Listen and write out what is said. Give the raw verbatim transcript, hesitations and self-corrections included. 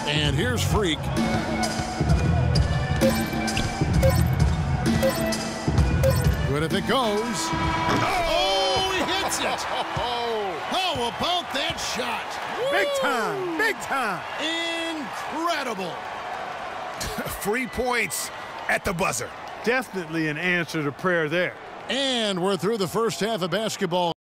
And here's Freak. Good if it goes. Oh, he hits it. How about that shot? Big time, big time. Incredible. Free points at the buzzer. Definitely an answer to prayer there. And we're through the first half of basketball.